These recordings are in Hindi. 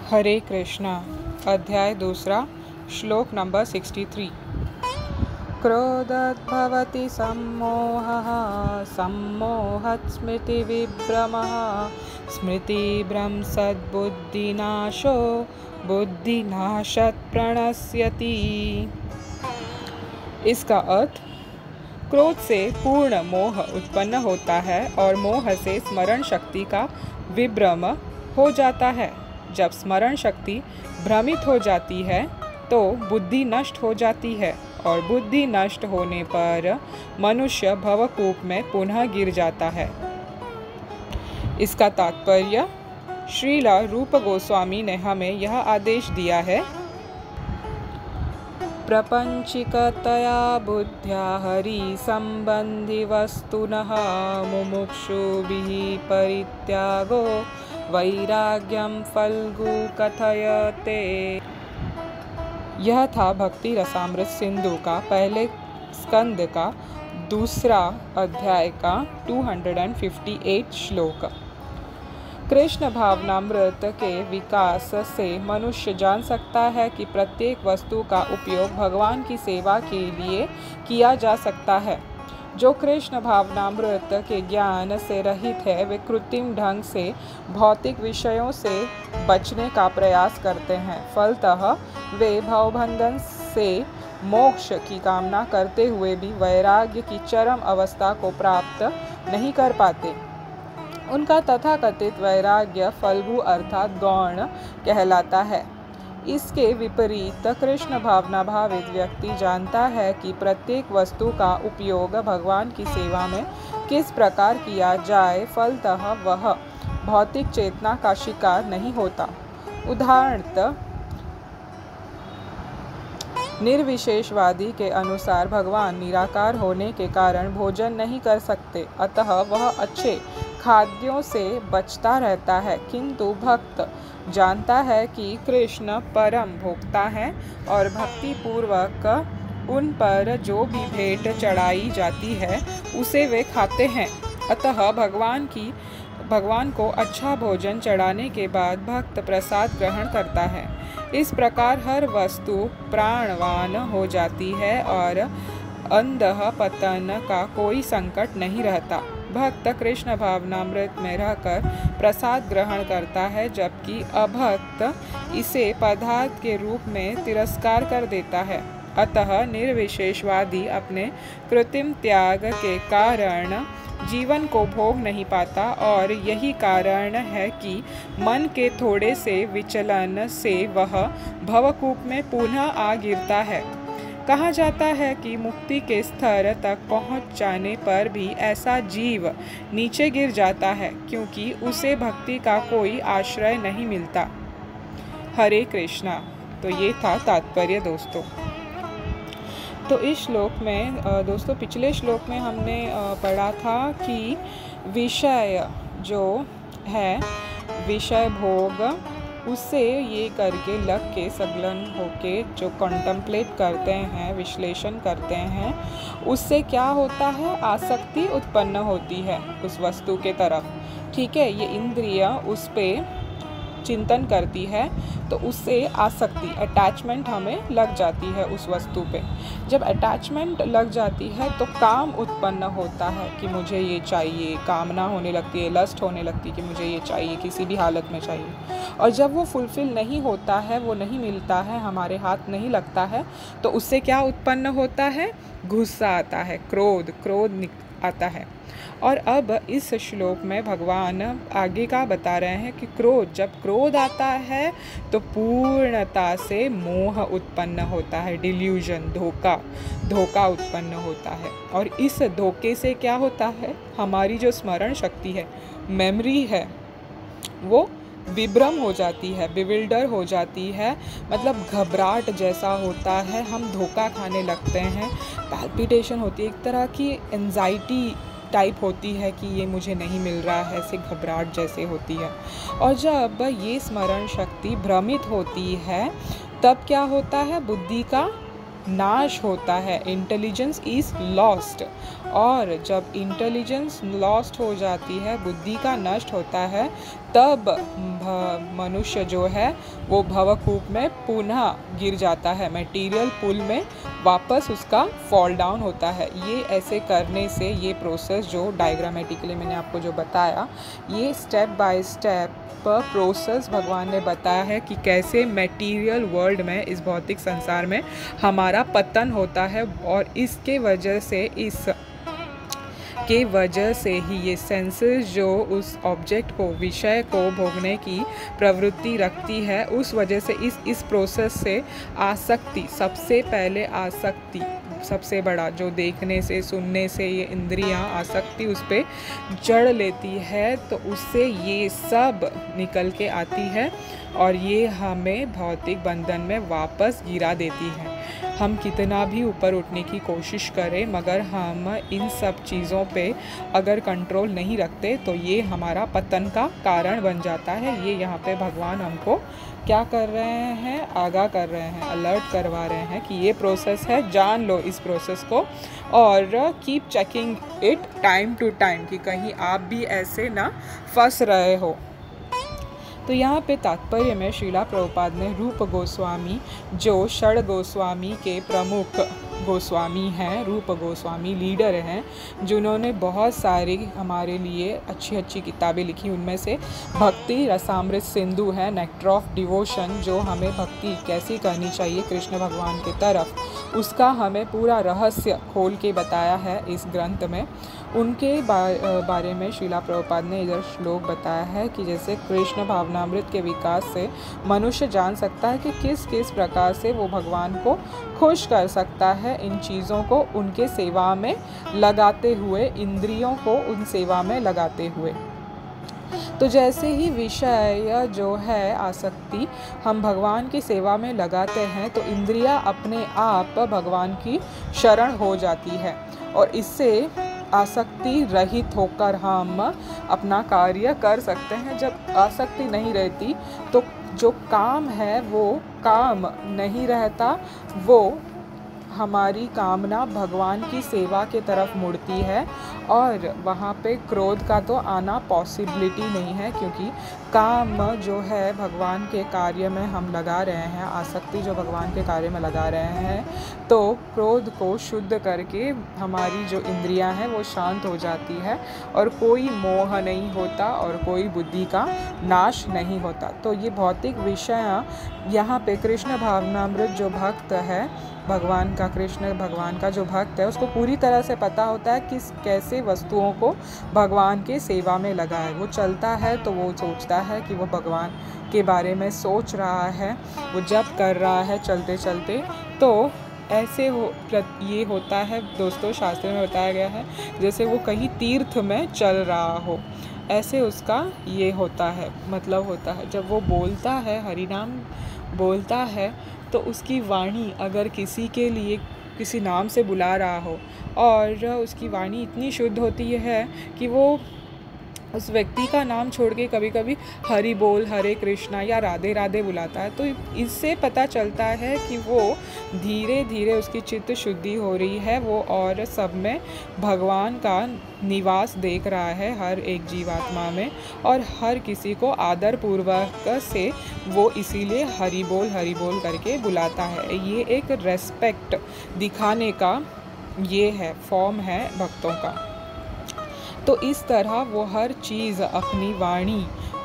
हरे कृष्णा। अध्याय दूसरा, श्लोक नंबर 63। क्रोधद्भवति सम्मोहः, सम्मोहात् स्मृतिविभ्रमः, स्मृतिभ्रंशात् बुद्धिनाशो, बुद्धिनाशात् प्रणश्यति। इसका अर्थ, क्रोध से पूर्ण मोह उत्पन्न होता है और मोह से स्मरण शक्ति का विभ्रम हो जाता है। जब स्मरण शक्ति भ्रमित हो जाती है तो बुद्धि नष्ट हो जाती है और बुद्धि नष्ट होने पर मनुष्य भवकूप में पुनः गिर जाता है। इसका तात्पर्य, श्रील रूप गोस्वामी ने हमें यह आदेश दिया है, प्रपंचिकतया बुद्ध्या हरि संबंधी वस्तुनः मुमुक्षुभिः परित्यागो वैराग्यम फल्गु कथयते। यह था भक्ति रसामृत सिंधु का पहले स्कंद का दूसरा अध्याय का 258 श्लोक। कृष्ण भावनामृत के विकास से मनुष्य जान सकता है कि प्रत्येक वस्तु का उपयोग भगवान की सेवा के लिए किया जा सकता है। जो कृष्ण भावनामृत के ज्ञान से रहित है वे कृत्रिम ढंग से भौतिक विषयों से बचने का प्रयास करते हैं। फलतः वे भवबंधन से मोक्ष की कामना करते हुए भी वैराग्य की चरम अवस्था को प्राप्त नहीं कर पाते। उनका तथाकथित वैराग्य फल्गु अर्थात गौण कहलाता है। इसके विपरीत कृष्ण भावना भावित व्यक्ति जानता है कि प्रत्येक वस्तु का उपयोग भगवान की सेवा में किस प्रकार किया जाए, फलतः वह भौतिक चेतना का शिकार नहीं होता। उदाहरणतः निर्विशेषवादी के अनुसार भगवान निराकार होने के कारण भोजन नहीं कर सकते, अतः वह अच्छे खाद्यों से बचता रहता है। किंतु भक्त जानता है कि कृष्ण परम भोक्ता है और भक्ति पूर्वक उन पर जो भी भेंट चढ़ाई जाती है उसे वे खाते हैं। अतः भगवान को अच्छा भोजन चढ़ाने के बाद भक्त प्रसाद ग्रहण करता है। इस प्रकार हर वस्तु प्राणवान हो जाती है और अंधः पतन का कोई संकट नहीं रहता। भक्त कृष्ण भावनामृत में रहकर प्रसाद ग्रहण करता है, जबकि अभक्त इसे पदार्थ के रूप में तिरस्कार कर देता है। अतः निर्विशेषवादी अपने कृत्रिम त्याग के कारण जीवन को भोग नहीं पाता और यही कारण है कि मन के थोड़े से विचलन से वह भवकूप में पुनः आ गिरता है। कहा जाता है कि मुक्ति के स्तर तक पहुंच जाने पर भी ऐसा जीव नीचे गिर जाता है क्योंकि उसे भक्ति का कोई आश्रय नहीं मिलता। हरे कृष्णा। तो ये था तात्पर्य दोस्तों। तो इस श्लोक में दोस्तों, पिछले श्लोक में हमने पढ़ा था कि विषय जो है, विषय भोग, उससे ये करके लग के संलग्न होके जो कॉन्टम्पलेट करते हैं, विश्लेषण करते हैं, उससे क्या होता है, आसक्ति उत्पन्न होती है उस वस्तु के तरफ। ठीक है, ये इंद्रिय उस पे चिंतन करती है तो उससे आसक्ति, अटैचमेंट हमें लग जाती है उस वस्तु पे। जब अटैचमेंट लग जाती है तो काम उत्पन्न होता है कि मुझे ये चाहिए, कामना होने लगती है, लस्ट होने लगती है कि मुझे ये चाहिए, किसी भी हालत में चाहिए। और जब वो फुलफिल नहीं होता है, वो नहीं मिलता है, हमारे हाथ नहीं लगता है, तो उससे क्या उत्पन्न होता है, गुस्सा आता है, क्रोध आता है। और अब इस श्लोक में भगवान आगे का बता रहे हैं कि जब क्रोध आता है तो पूर्णता से मोह उत्पन्न होता है, डिल्यूजन, धोखा उत्पन्न होता है। और इस धोखे से क्या होता है, हमारी जो स्मरण शक्ति है, मेमोरी है, वो विभ्रम हो जाती है, बिविल्डर हो जाती है, मतलब घबराहट जैसा होता है, हम धोखा खाने लगते हैं, पैल्पिटेशन होती है, एक तरह की एंजाइटी टाइप होती है कि ये मुझे नहीं मिल रहा है, ऐसे घबराहट जैसे होती है। और जब ये स्मरण शक्ति भ्रमित होती है तब क्या होता है, बुद्धि का नाश होता है, इंटेलिजेंस इज लॉस्ट। और जब इंटेलिजेंस लॉस्ट हो जाती है, बुद्धि का नष्ट होता है, तब मनुष्य जो है वो भवकूप में पुनः गिर जाता है, मटेरियल पुल में वापस उसका फॉल डाउन होता है। ये ऐसे करने से ये प्रोसेस जो डायग्रामेटिकली मैंने आपको जो बताया, ये स्टेप बाय स्टेप प्रोसेस भगवान ने बताया है कि कैसे मटेरियल वर्ल्ड में, इस भौतिक संसार में हमारा पतन होता है, और इसके वजह से ही ये सेंसेस जो उस ऑब्जेक्ट को, विषय को भोगने की प्रवृत्ति रखती है, उस वजह से इस प्रोसेस से आसक्ति, सबसे पहले आसक्ति, सबसे बड़ा जो देखने से, सुनने से ये इंद्रियां आसक्ति उस पर जड़ लेती है, तो उससे ये सब निकल के आती है और ये हमें भौतिक बंधन में वापस गिरा देती है। हम कितना भी ऊपर उठने की कोशिश करें, मगर हम इन सब चीज़ों पे अगर कंट्रोल नहीं रखते तो ये हमारा पतन का कारण बन जाता है। ये यहाँ पे भगवान हमको क्या कर रहे हैं, आगाह कर रहे हैं, अलर्ट करवा रहे हैं कि ये प्रोसेस है, जान लो इस प्रोसेस को और keep checking it time to time, कि कहीं आप भी ऐसे ना फंस रहे हो। तो यहाँ पे तात्पर्य में श्रीला प्रभुपाद ने रूप गोस्वामी, जो षड गोस्वामी के प्रमुख गोस्वामी हैं, रूप गोस्वामी लीडर हैं, जिन्होंने बहुत सारी हमारे लिए अच्छी अच्छी किताबें लिखी, उनमें से भक्ति रसामृत सिंधु है, नेक्टर ऑफ डिवोशन, जो हमें भक्ति कैसी करनी चाहिए कृष्ण भगवान की तरफ, उसका हमें पूरा रहस्य खोल के बताया है इस ग्रंथ में। उनके बारे में श्रीला प्रभुपाद ने इधर श्लोक बताया है कि जैसे कृष्ण भावनामृत के विकास से मनुष्य जान सकता है कि किस किस प्रकार से वो भगवान को खुश कर सकता है, इन चीज़ों को उनके सेवा में लगाते हुए, इंद्रियों को उन सेवा में लगाते हुए। तो जैसे ही विषय जो है आसक्ति हम भगवान की सेवा में लगाते हैं, तो इंद्रियां अपने आप भगवान की शरण हो जाती है और इससे आसक्ति रहित होकर हम अपना कार्य कर सकते हैं। जब आसक्ति नहीं रहती तो जो काम है वो काम नहीं रहता, वो हमारी कामना भगवान की सेवा के तरफ मुड़ती है और वहाँ पे क्रोध का तो आना पॉसिबिलिटी नहीं है, क्योंकि काम जो है भगवान के कार्य में हम लगा रहे हैं, आसक्ति जो भगवान के कार्य में लगा रहे हैं, तो क्रोध को शुद्ध करके हमारी जो इंद्रियां हैं वो शांत हो जाती है और कोई मोह नहीं होता और कोई बुद्धि का नाश नहीं होता। तो ये भौतिक विषय यहाँ पे कृष्ण भावनामृत जो भक्त है भगवान का, कृष्ण भगवान का जो भक्त है, उसको पूरी तरह से पता होता है कि कैसे वस्तुओं को भगवान के सेवा में लगाए। वो चलता है तो वो सोचता है कि वो भगवान के बारे में सोच रहा है, वो जप कर रहा है चलते चलते। तो ऐसे ये होता है दोस्तों, शास्त्र में बताया गया है जैसे वो कहीं तीर्थ में चल रहा हो, ऐसे उसका ये होता है, मतलब होता है। जब वो बोलता है, हरिनाम बोलता है, तो उसकी वाणी अगर किसी के लिए किसी नाम से बुला रहा हो और उसकी वाणी इतनी शुद्ध होती है कि वो उस व्यक्ति का नाम छोड़ के कभी कभी हरि बोल, हरे कृष्णा या राधे राधे बुलाता है, तो इससे पता चलता है कि वो धीरे धीरे उसकी चित्त शुद्धि हो रही है, वो और सब में भगवान का निवास देख रहा है, हर एक जीवात्मा में, और हर किसी को आदर पूर्वक से वो इसीलिए हरि बोल करके बुलाता है। ये एक रेस्पेक्ट दिखाने का ये है, फॉर्म है भक्तों का। तो इस तरह वो हर चीज़, अपनी वाणी,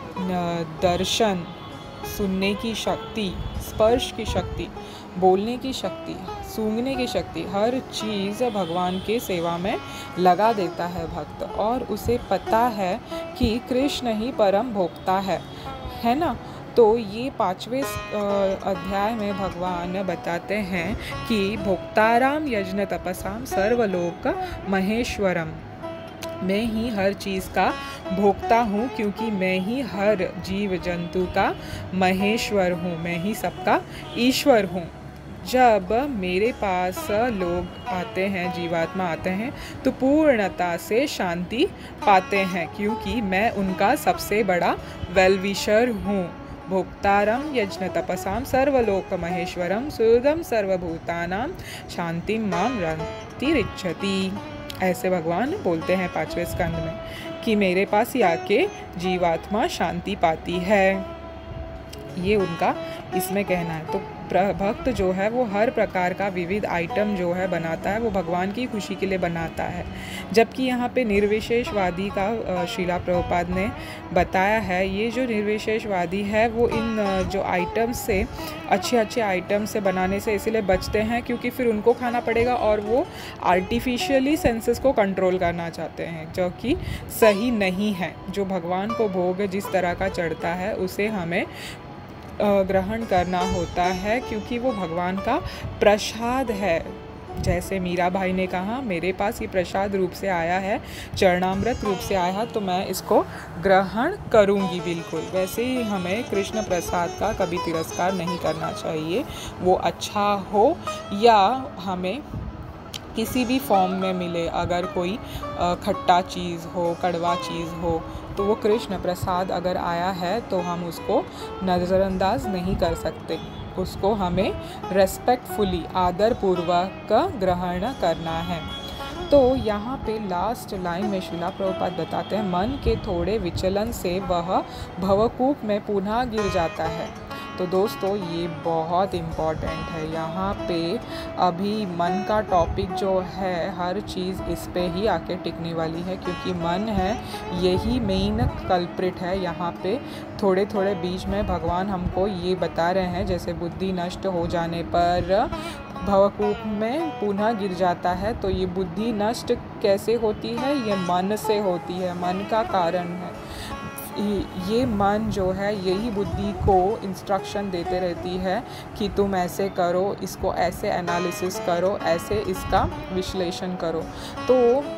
दर्शन, सुनने की शक्ति, स्पर्श की शक्ति, बोलने की शक्ति, सूंघने की शक्ति, हर चीज़ भगवान के सेवा में लगा देता है भक्त, और उसे पता है कि कृष्ण ही परम भोक्ता है ना। तो ये 5वें अध्याय में भगवान बताते हैं कि भोक्ताराम यज्ञ तपसाम सर्वलोक महेश्वरम, मैं ही हर चीज़ का भोक्ता हूँ, क्योंकि मैं ही हर जीव जंतु का महेश्वर हूँ, मैं ही सबका ईश्वर हूँ। जब मेरे पास लोग आते हैं, जीवात्मा आते हैं, तो पूर्णता से शांति पाते हैं, क्योंकि मैं उनका सबसे बड़ा वेलविशर हूँ। भोक्तारम यज्ञ तपसाम सर्वलोक महेश्वरम सुहृदम सर्वभूतानां शांतिं मां रतिरिच्छति, ऐसे भगवान बोलते हैं 5वें स्कंद में कि मेरे पास ही आके जीवात्मा शांति पाती है। ये उनका इसमें कहना है। तो भक्त जो है वो हर प्रकार का विविध आइटम जो है बनाता है, वो भगवान की खुशी के लिए बनाता है। जबकि यहाँ पे निर्विशेषवादी का श्रीला प्रभुपाद ने बताया है, ये जो निर्विशेषवादी है वो इन जो आइटम्स से, अच्छे आइटम से बनाने से इसीलिए बचते हैं क्योंकि फिर उनको खाना पड़ेगा और वो आर्टिफिशियली सेंसेस को कंट्रोल करना चाहते हैं, जो कि सही नहीं है। जो भगवान को भोग जिस तरह का चढ़ता है उसे हमें ग्रहण करना होता है क्योंकि वो भगवान का प्रसाद है। जैसे मीरा भाई ने कहा, मेरे पास ये प्रसाद रूप से आया है, चरणामृत रूप से आया है, तो मैं इसको ग्रहण करूँगी बिल्कुल। वैसे ही हमें कृष्ण प्रसाद का कभी तिरस्कार नहीं करना चाहिए, वो अच्छा हो या हमें किसी भी फॉर्म में मिले। अगर कोई खट्टा चीज़ हो, कड़वा चीज़ हो, तो वो कृष्ण प्रसाद अगर आया है तो हम उसको नज़रअंदाज नहीं कर सकते, उसको हमें रेस्पेक्टफुली, आदरपूर्वक ग्रहण करना है। तो यहाँ पे लास्ट लाइन में श्रीला प्रभुपाद बताते हैं, मन के थोड़े विचलन से वह भवकूप में पुनः गिर जाता है। तो दोस्तों ये बहुत इम्पॉर्टेंट है। यहाँ पे अभी मन का टॉपिक जो है, हर चीज़ इस पे ही आके टिकने वाली है क्योंकि मन है यही मेन कल्प्रिट है। यहाँ पे थोड़े थोड़े बीच में भगवान हमको ये बता रहे हैं, जैसे बुद्धि नष्ट हो जाने पर भवकूप में पुनः गिर जाता है। तो ये बुद्धि नष्ट कैसे होती है? ये मन से होती है, मन का कारण है। ये मन जो है यही बुद्धि को इंस्ट्रक्शन देते रहती है कि तुम ऐसे करो, इसको ऐसे एनालिसिस करो, ऐसे इसका विश्लेषण करो। तो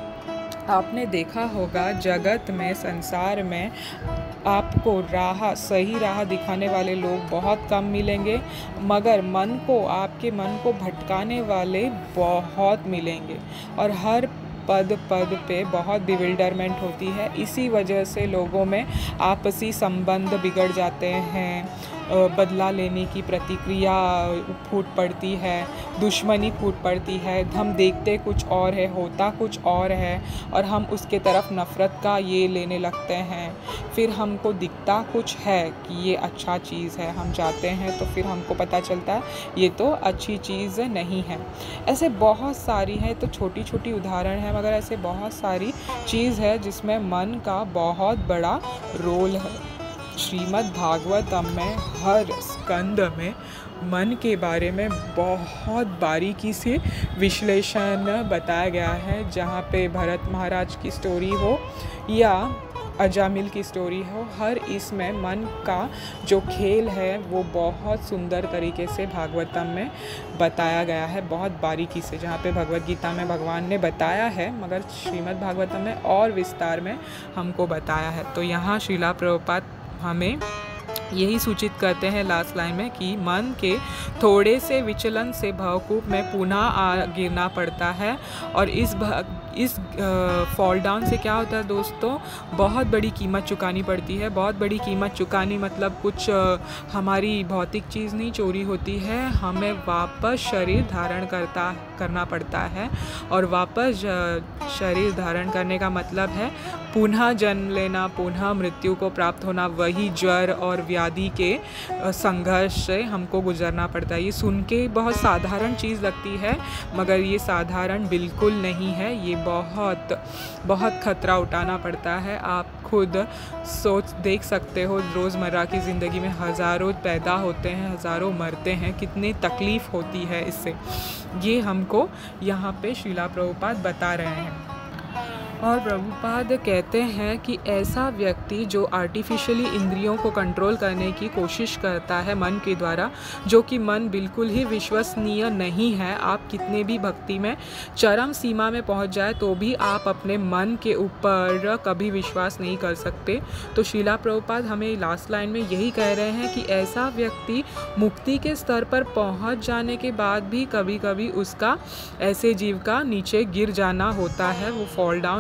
आपने देखा होगा जगत में, संसार में आपको सही राह दिखाने वाले लोग बहुत कम मिलेंगे, मगर आपके मन को भटकाने वाले बहुत मिलेंगे और हर पद पे बहुत बिविल्डरमेंट होती है। इसी वजह से लोगों में आपसी संबंध बिगड़ जाते हैं, बदला लेने की प्रतिक्रिया फूट पड़ती है, दुश्मनी फूट पड़ती है। हम देखते कुछ और है, होता कुछ और है और हम उसके तरफ नफ़रत का ये लेने लगते हैं। फिर हमको दिखता कुछ है कि ये अच्छा चीज़ है, हम जाते हैं तो फिर हमको पता चलता है ये तो अच्छी चीज़ नहीं है। ऐसे बहुत सारी है, तो छोटी छोटी उदाहरण है, मगर ऐसे बहुत सारी चीज़ है जिसमें मन का बहुत बड़ा रोल है। श्रीमद् भागवतम में हर स्कंद में मन के बारे में बहुत बारीकी से विश्लेषण बताया गया है। जहाँ पे भरत महाराज की स्टोरी हो या अजामिल की स्टोरी हो, हर इसमें मन का जो खेल है वो बहुत सुंदर तरीके से भागवतम में बताया गया है, बहुत बारीकी से। जहाँ पे भगवद गीता में भगवान ने बताया है, मगर श्रीमद् भागवतम में और विस्तार में हमको बताया है। तो यहाँ श्रीला प्रभुपाद हमें यही सूचित करते हैं लास्ट लाइन में कि मन के थोड़े से विचलन से भवकूप में पुनः गिरना पड़ता है। और इस फॉल डाउन से क्या होता है दोस्तों, बहुत बड़ी कीमत चुकानी पड़ती है। बहुत बड़ी कीमत चुकानी मतलब कुछ हमारी भौतिक चीज़ नहीं चोरी होती है, हमें वापस शरीर धारण करना पड़ता है। और वापस शरीर धारण करने का मतलब है पुनः जन्म लेना, पुनः मृत्यु को प्राप्त होना। वही ज्वर और व्याधि के संघर्ष से हमको गुजरना पड़ता है। ये सुन के बहुत साधारण चीज़ लगती है, मगर ये साधारण बिल्कुल नहीं है। ये बहुत खतरा उठाना पड़ता है। आप खुद देख सकते हो, रोज़मर्रा की ज़िंदगी में हज़ारों पैदा होते हैं, हज़ारों मरते हैं, कितनी तकलीफ़ होती है इससे। ये हमको यहाँ पे श्रीला प्रभुपाद बता रहे हैं। और प्रभुपाद कहते हैं कि ऐसा व्यक्ति जो आर्टिफिशियली इंद्रियों को कंट्रोल करने की कोशिश करता है मन के द्वारा, जो कि मन बिल्कुल ही विश्वसनीय नहीं है। आप कितने भी भक्ति में चरम सीमा में पहुंच जाए तो भी आप अपने मन के ऊपर कभी विश्वास नहीं कर सकते। तो श्रीला प्रभुपाद हमें लास्ट लाइन में यही कह रहे हैं कि ऐसा व्यक्ति मुक्ति के स्तर पर पहुंच जाने के बाद भी कभी कभी उसका ऐसे जीव का नीचे गिर जाना होता है, वो फॉल डाउन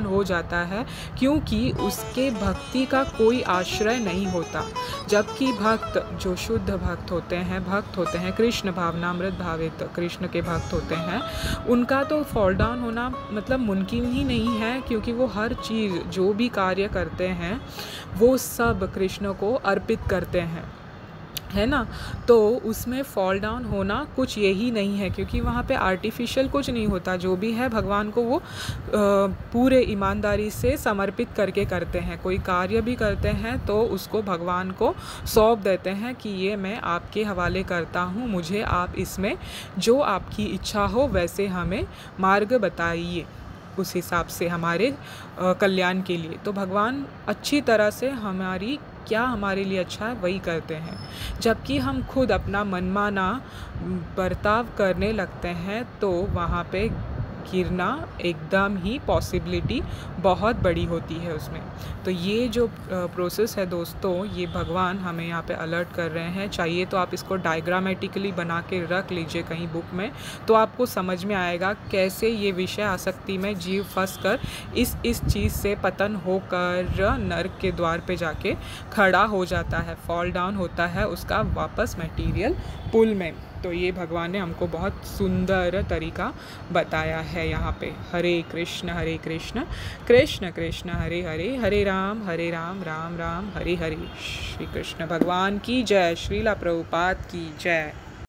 हो जाता है, क्योंकि उसके भक्ति का कोई आश्रय नहीं होता। जबकि भक्त जो शुद्ध भक्त होते हैं कृष्ण भावनामृत भावित कृष्ण के भक्त होते हैं, उनका तो फॉल डाउन होना मतलब मुमकिन ही नहीं है, क्योंकि वो हर चीज़ जो भी कार्य करते हैं वो सब कृष्ण को अर्पित करते हैं, है ना। तो उसमें फॉल डाउन होना कुछ यही नहीं है, क्योंकि वहाँ पे आर्टिफिशियल कुछ नहीं होता। जो भी है भगवान को वो पूरे ईमानदारी से समर्पित करके करते हैं। कोई कार्य भी करते हैं तो उसको भगवान को सौंप देते हैं कि ये मैं आपके हवाले करता हूँ, मुझे आप इसमें जो आपकी इच्छा हो वैसे हमें मार्ग बताइए, उस हिसाब से हमारे कल्याण के लिए। तो भगवान अच्छी तरह से क्या हमारे लिए अच्छा है वही करते हैं। जबकि हम खुद अपना मनमाना बर्ताव करने लगते हैं तो वहाँ पे गिरना एकदम ही पॉसिबिलिटी बहुत बड़ी होती है उसमें। तो ये जो प्रोसेस है दोस्तों, ये भगवान हमें यहाँ पे अलर्ट कर रहे हैं। चाहिए तो आप इसको डायग्रामेटिकली बना के रख लीजिए कहीं बुक में, तो आपको समझ में आएगा कैसे ये विषय आसक्ति में जीव फंस कर इस चीज़ से पतन होकर नर्क के द्वार पे जाके खड़ा हो जाता है, फॉल डाउन होता है उसका वापस मटेरियल पुल में। तो ये भगवान ने हमको बहुत सुंदर तरीका बताया है यहाँ पे। हरे कृष्ण कृष्ण कृष्ण हरे हरे, हरे राम राम राम हरे हरे। श्री कृष्ण भगवान की जय, श्रीला प्रभुपाद की जय।